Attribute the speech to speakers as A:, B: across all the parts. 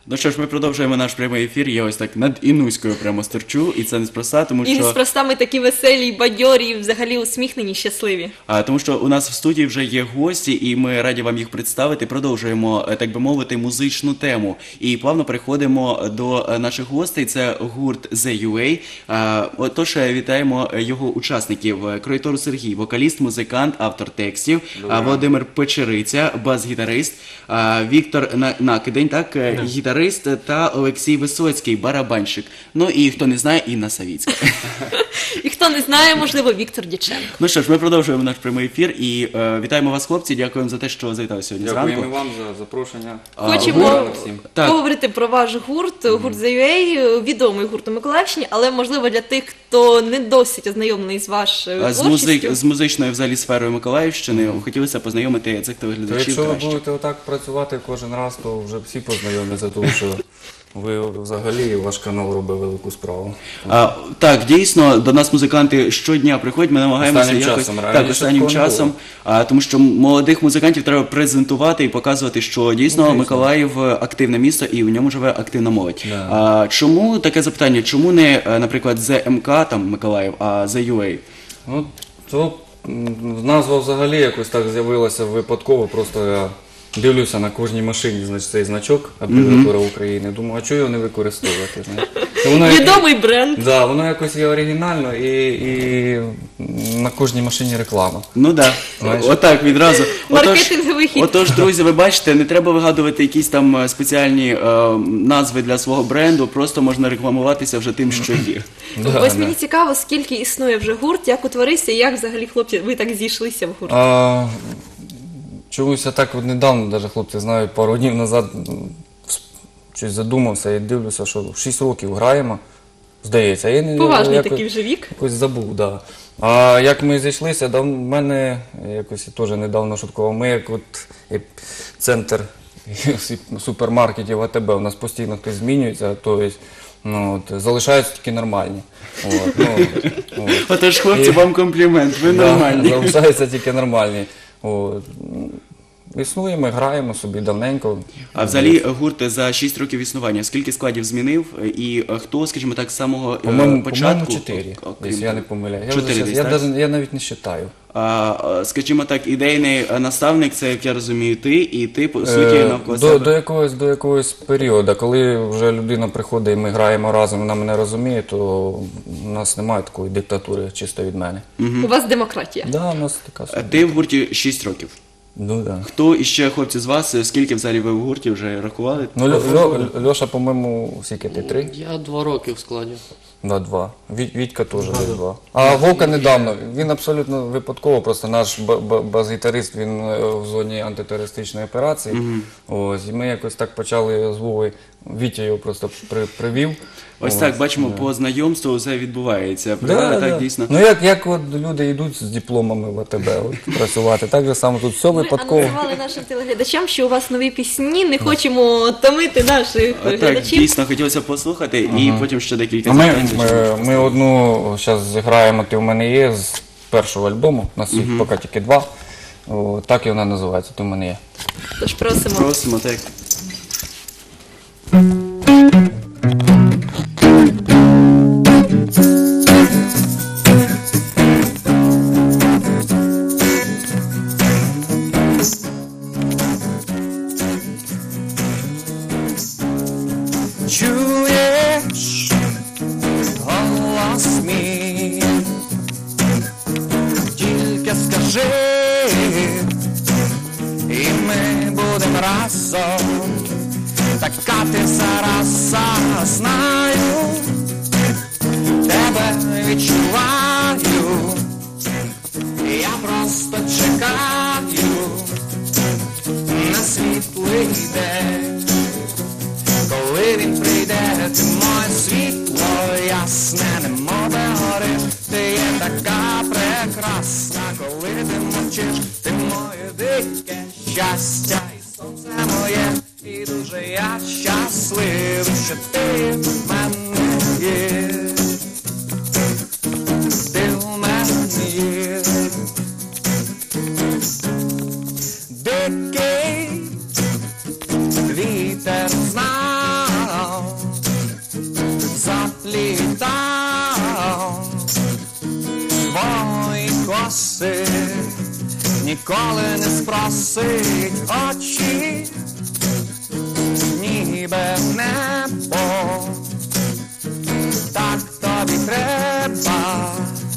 A: Ну що ж, ми продовжуємо наш прямий ефір. Я ось так над Інуською прямо стерчу, і це неспроста, тому
B: І
A: що...
B: неспроста ми такі веселі, бадьорі, і взагалі усміхнені, щасливі.
A: Тому що у нас в студії вже є гості, і ми раді вам їх представити. Продовжуємо, так би мовити, музичну тему. І плавно переходимо до наших гостей. Це гурт The UA. Отож, вітаємо його учасників. Кройтор Сергій, вокаліст, музикант, автор текстів. Володимир Печериця, бас-гітарист. Віктор Накидень, так, гітарист, та Олексій Висоцький, барабанщик. Ну і хто не знає, Інна Савіцька.
B: І хто не знає, можливо, Віктор Дяченко.
A: Ну що ж, ми продовжуємо наш прямий ефір і вітаємо вас, хлопці, дякуємо за те, що завітали сьогодні зранку.
C: Дякуємо вам за запрошення.
B: Хочемо
A: Так.
B: поговорити про ваш гурт, гурт The UA, відомий гурт у Миколаївщині, але, можливо, для тих, хто не досить ознайомлений з вашою творчістю.
A: З музичною взагалі сферою Миколаївщини хотілося познайомити цих телеглядачів
C: Якщо ви
A: краще.
C: будете отак працювати кожен раз, то вже всі познайомляться, тому що ви взагалі, ваш канал робить велику справу.
A: Так, дійсно, до нас музиканти щодня приходять, ми намагаємося
C: Останнім
A: якось...
C: часом,
A: Так,
C: раніше
A: останнім
C: такого не
A: часом, тому що молодих музикантів треба презентувати і показувати, що дійсно Миколаїв активне місто і в ньому живе активна молодь.
C: Да.
A: Чому таке запитання? Чому не, наприклад, ЗМК, там Миколаїв, а The UA?
C: Ну, то назва взагалі якось так з'явилася випадково, просто я дивлюся на кожній машині, значить, цей значок абревіатура України. Думаю, а чого його не використовувати? Знаєш?
B: Відомий бренд.
C: Да, воно якось є оригінально і на кожній машині реклама.
A: Ну так,
C: Знаєш?
A: отак відразу.
B: Маркетинговий хід.
A: Отож, друзі, ви бачите, не треба вигадувати якісь там спеціальні назви для свого бренду, просто можна рекламуватися вже тим, що є.
B: Ось мені цікаво, скільки існує вже гурт, як утворився, і як взагалі, хлопці, ви так зійшлися в гурт.
C: Чомусь я так от недавно, навіть хлопці знають, пару днів назад щось задумався і дивлюся, що 6 років граємо, здається. Я
B: Поважний
C: якось-
B: такий вже вік.
C: Якось забув, так. Да. А як ми зійшлися, в мене якось теж недавно шуткував, ми як от центр супермаркетів АТБ, у нас постійно хтось змінюється, тобто залишаються тільки нормальні.
A: Отож, хлопці, вам комплімент, ви нормальні.
C: Залишаються тільки нормальні. Існуємо, граємо собі давненько.
A: А взагалі гурт за 6 років існування, скільки складів змінив і хто, скажімо так, з самого
C: По-моєму,
A: початку?
C: 4, якщо я не помиляюсь.
A: 4 десь, так?
C: Я навіть не вважаю.
A: Скажімо так, ідейний наставник, це, як я розумію, ти, і ти, по суті, навколо себе.
C: До якогось періоду, коли вже людина приходить і ми граємо разом, вона мене розуміє, то у нас немає такої диктатури чисто від мене.
B: У вас демократія.
C: Да, у нас така собі.
A: Ти в гурті 6 років.
C: Ну, да.
A: Хто іще, хлопці, з вас, скільки взагалі ви в гурті вже рахували?
C: Ну, Льоша, по-моєму, скільки ти? 3?
D: Я 2 роки в складі.
C: Да, 2. Вітька теж десь 2. А Вовка недавно, він абсолютно випадково, просто наш бас-гітарист, він в зоні антитерористичної операції. Ось, і ми якось так почали з Вовою, Вітя його просто привів.
A: Ось так, бачимо, по знайомству все відбувається. Правда? Так, дійсно.
C: Ну як от люди йдуть з дипломами в АТБ працювати, так же само тут все
B: Ми
C: випадково.
B: анонсували нашим телеглядачам, що у вас нові пісні, не хочемо томити наших
A: Так,
B: глядачів.
A: дійсно, хотілося послухати, і потім ще декілька запитань.
C: Ми одну зараз зіграємо «Ти в мене є» з першого альбому, у нас їх поки тільки 2. Так і вона називається «Ти в мене є».
B: Тож просимо.
A: Просимо, так.
E: Чуєш голос мій, тільки скажи, і ми будемо разом. Така ти зараз, знаю, тебе відчуваю, я просто чекаю на світлий день. Коли він прийде, ти моє світло ясне, немов гори, ти є така прекрасна. Коли ти мовчиш, ти моє дике щастя, і сонце моє, і дуже я щасливий, що ти в мене є. Ти в мене є. Дикий вітер знає, просить, ніколи не спросить очі, ніби небо, так тобі треба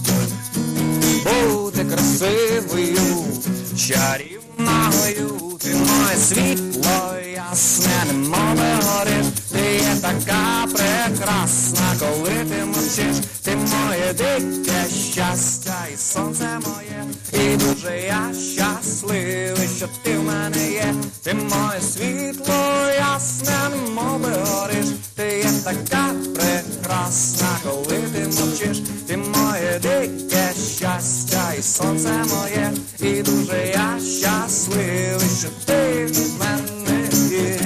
E: бути красивою, чарівною. Ти моє світло ясне, немов гориш, ти є така прекрасна, коли ти мовчиш, ти моє дике щастя і сонце моє, і дуже я щасливий, що ти в мене є, ти моє світло ясне, немов гориш, ти є така прекрасна, коли ти мовчиш, ти моє дике щастя і сонце моє, і дуже я щасливий, що ти в мене є.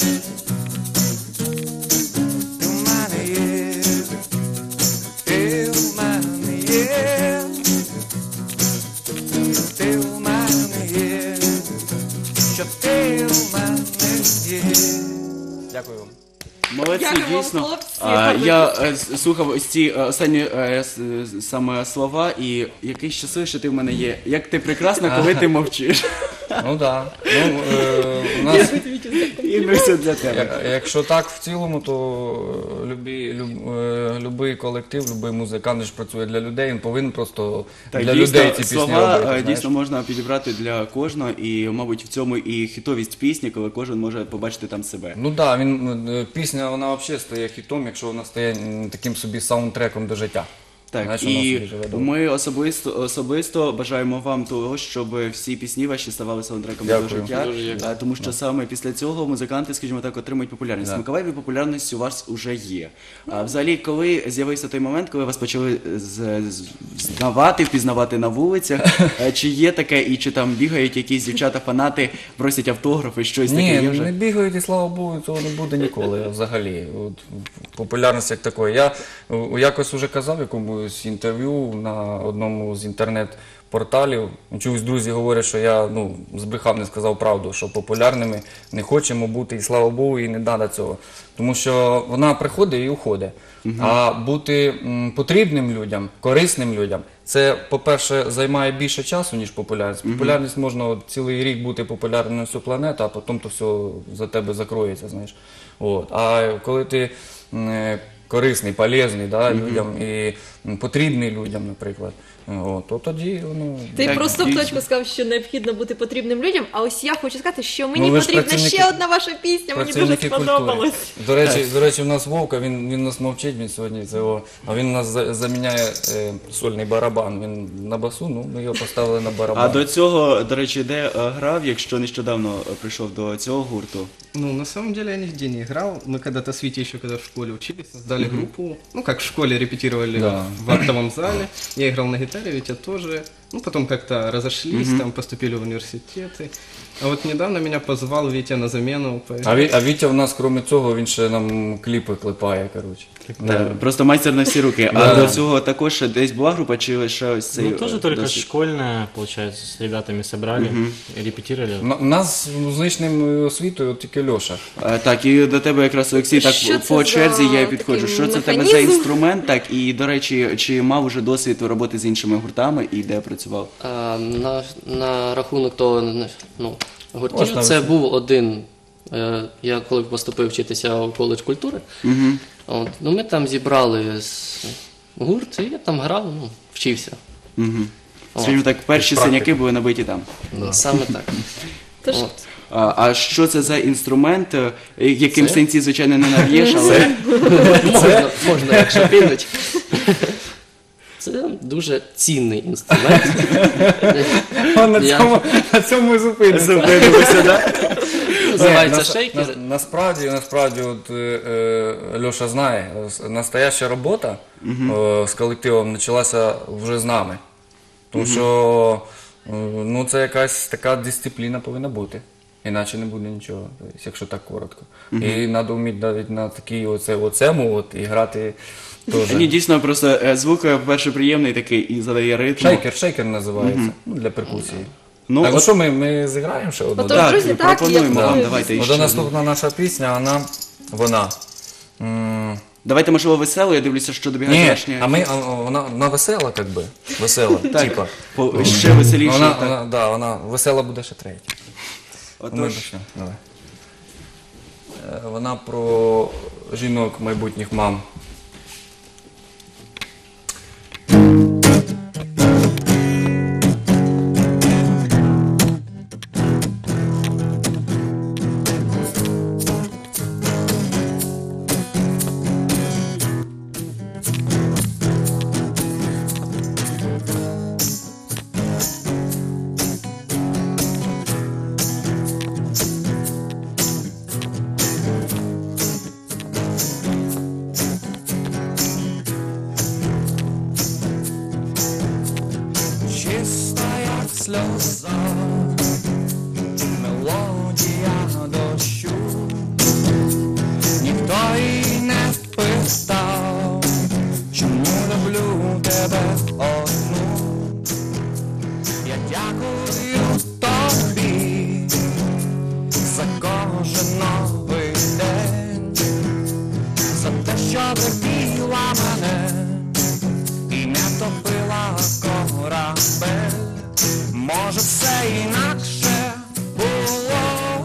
E: Ти в мене є. Ти в мене є. Ти в мене є. Що ти в мене є.
C: Дякую вам.
A: Молодці,
B: Дякуємо,
A: дійсно.
B: хлопці.
A: Я слухав ось ці останні саме слова, і який щасливий, що ти в мене є. Як ти прекрасна, коли ти мовчиш.
C: Ну так. Ну, у нас,
A: І ми все для тебе.
C: якщо так в цілому, то любий колектив, любий музикант ж працює для людей, він повинен просто
A: Так,
C: для
A: дійсно,
C: людей ці пісні
A: слова
C: робити. знаєш.
A: дійсно можна підібрати для кожного, і, мабуть, в цьому і хітовість пісні, коли кожен може побачити там себе.
C: Ну так, пісня вона взагалі стає хітом, якщо вона стає таким собі саундтреком до життя.
A: Так,
C: Знаєш, вона
A: і
C: собі живе добре.
A: ми особисто бажаємо вам того, щоб всі пісні ваші ставали саундтреком до
C: Дякую.
A: життя,
D: Дуже дякую.
A: тому що саме після цього музиканти, скажімо так, отримують популярність.
C: Да.
A: Миколаєві популярність у вас вже є. А взагалі, коли з'явився той момент, коли вас почали впізнавати на вулицях, чи є таке, і чи там бігають якісь дівчата-фанати, просять автографи, щось таке
C: Ні,
A: є вже?
C: не бігають, і слава Богу, цього не буде ніколи взагалі. От, популярність як такої. Я якось вже казав в якомусь інтерв'ю на одному з інтернет-порталів. Чогось друзі говорять, що я збрехав, не сказав правду, що популярними не хочемо бути, і слава Богу, і не треба цього. Тому що вона приходить і уходить. А бути потрібним людям, корисним людям, це, по-перше, займає більше часу, ніж популярність. Популярність можна цілий рік бути популярним на всю планету, а потім то все за тебе закроється, знаєш. От. А коли ти корисний, полезний людям і потрібний людям, наприклад, то тоді воно...
B: Ти
A: Так,
B: просто в
A: дійсно.
B: точку сказав, що необхідно бути потрібним людям, а ось я хочу сказати, що мені
C: ви ж
B: потрібна
C: працівники-
B: ще одна ваша пісня, мені дуже
C: Працівники
B: сподобалось.
C: культури. До речі, у нас Вовка, він нас мовчить, він сьогодні цього, а він у нас заміняє сольний барабан. Він на басу, ми його поставили на барабан.
A: А до цього, до речі, де грав, якщо нещодавно прийшов до цього гурту?
D: Ну, на самом деле я нигде не играл. Мы когда-то с Витей еще когда в школе учились, создали группу. Ну, как в школе репетировали
C: Да.
D: в актовом зале. Я играл на гитаре, Витя тоже. Ну, потом как-то разошлись, там поступили в университеты. А вот недавно меня позвал Витя на замену.
C: А Вітя в нас, крім цього, він ще нам кліпи клепає, коротше.
A: Просто майстер на всі руки. А до цього також десь була група, чи лише ось цей
F: Ну, тоже только
A: досвід?
F: школьная, получается, с ребятами собрали, репетировали.
C: У нас з музичним освітою от тільки Льоша.
A: Так, і до тебе якраз, Олексій, так
B: Що це
A: по
B: за
A: черзі я підходжу.
B: такий
A: Що це в тебе за
B: механізм?
A: інструмент? Так, і, до речі, чи мав уже досвід роботи з іншими гуртами і де працював?
G: На рахунок того гуртів,
C: Можна
G: це
C: ви-
G: був один. Я коли поступив вчитися у коледж культури, ми там зібрали гурт, і я там грав, вчився.
A: Скажімо так, перші синяки були набиті там.
G: Саме так.
B: Тож,
G: От.
A: А що це за інструмент? Яким
G: Це?
A: сенсі, звичайно, не наб'єш, але...
G: Можна, якщо кинуть. Це дуже цінний інструмент. Я-
C: На цьому і зупиниться.
A: Зупинилися, так?
G: Називається шейкер.
C: Насправді, от, Льоша знає, настояща робота з колективом почалася вже з нами. Тому що це якась така дисципліна повинна бути. Іначе не буде нічого, тобто, якщо так коротко. І треба вміти навіть на такій оцему і грати теж.
A: Ні, дійсно, просто звук, по-перше, приємний такий і задає ритм.
C: Шейкер називається, для перкусії.
A: Ну,
C: Так,
A: от-
C: що ми зіграємо ще одну?
B: Отож,
A: Так,
B: друзі, так,
A: пропонуємо
B: я
A: вам,
B: пропоную.
A: давайте
C: От
A: іще.
C: наступна наша пісня, вона
A: Давайте, можливо, весело, я дивлюся, що добігає
C: Ні,
A: завершення.
C: вона весела, як би. Весела, типа.
A: Ще веселіше.
C: Вона весела буде ще третя. Ми
A: Отож,
C: почнемо. Давай. Вона про жінок, майбутніх мам.
E: Чиста як сльоза, мелодія дощу, ніхто й не питав, чому люблю тебе одну. Я дякую тобі за кожен новий день, за те, що терпіла мене і не топила корабель. Може, все інакше було,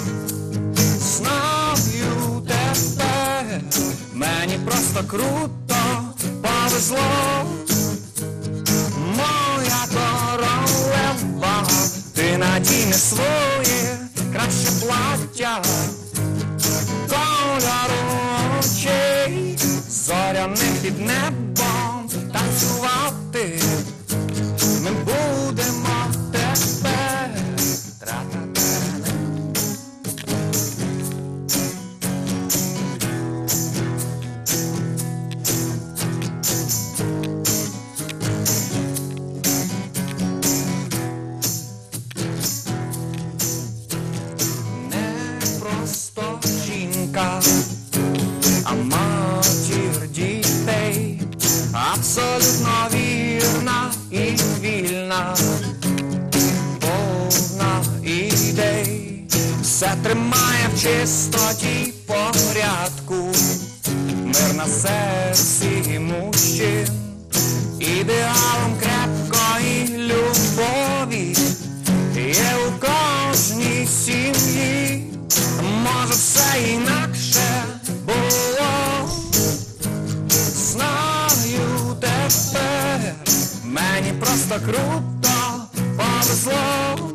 E: знаю тепер, мені просто круто повезло. Моя королева, ти надійне своє краще плаття, кольору очей, зоряним під небом танцювати. Ми будемо тепер. Тра-та-та-та. Не просто жінка, а матір дітей, абсолютно вірна і вільна, повна ідей, все тримає в чистоті порядку, мир на серці мужчин, ідеалом крепкої любові є у кожній сім'ї. Може, все інакше було, знаю тепер, мені просто круто повезло.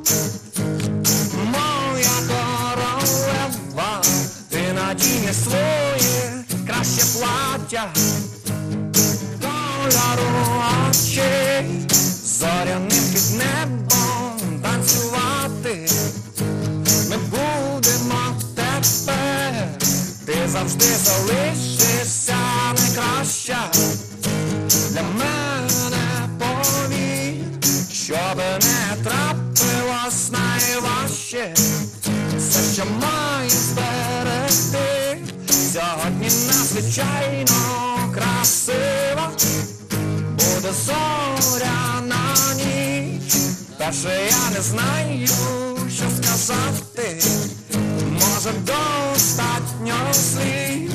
E: Моя королева, ти надійне своє краще плаття, кольору очей, зоряним під небом танцювати. Ми будемо тепер, ти завжди залишишся найкраща для мене, повір, щоб не трапилось найважче. Все, що маю зберегти, сьогодні надзвичайно красиво, буде зоряна ніч, перше я не знаю, що сказати, може достатньо слів.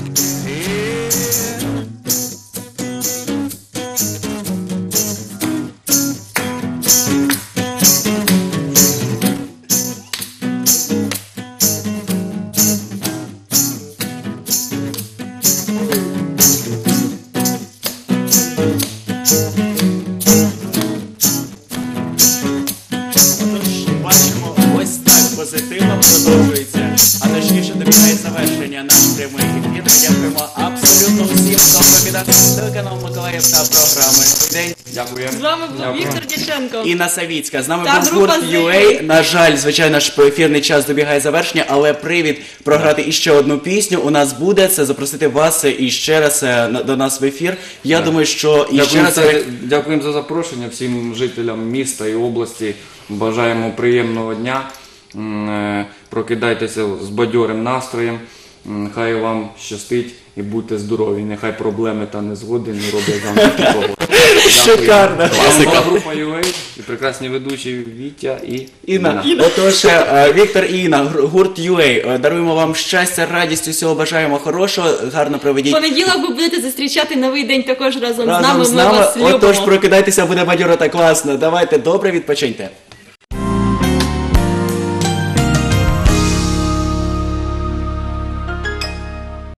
A: бачимо, ось так позитивно продовжується, а точніше добігає завершення наш прямий ефір. Ми дякуємо абсолютно всім, хто провідав телеканал Миколаїв та програми «День». Дякую.
B: З вами був Віктор Дяченко.
A: Інна Савіцька. З нами
B: Та
A: був
B: група
A: гурт
B: «The
A: UA». На жаль, звичайно ж, ефірний час добігає завершення, але привід програти іще одну пісню у нас буде. Це запросити вас іще раз до нас в ефір. Я думаю, що іще раз...
C: Дякуємо за запрошення всім жителям міста і області. Бажаємо приємного дня. Прокидайтеся з бадьорим настроєм. Хай вам щастить і будьте здорові. Нехай проблеми та незгоди не роблять вам такого.
A: Шикарна класика.
C: Група UA і прекрасні ведучі Вітя і
A: Інна. Отож, Віктор і Інна, гурт UA, даруємо вам щастя, радість, усього бажаємо хорошого, гарно проведіть.
B: Понеділок ви будете зустрічати новий день також разом з нами.
A: Разом з
B: Ми
A: нами,
B: вас любимо.
A: отож прокидайтеся, буде бадьоро та класно. Давайте, добре відпочиньте.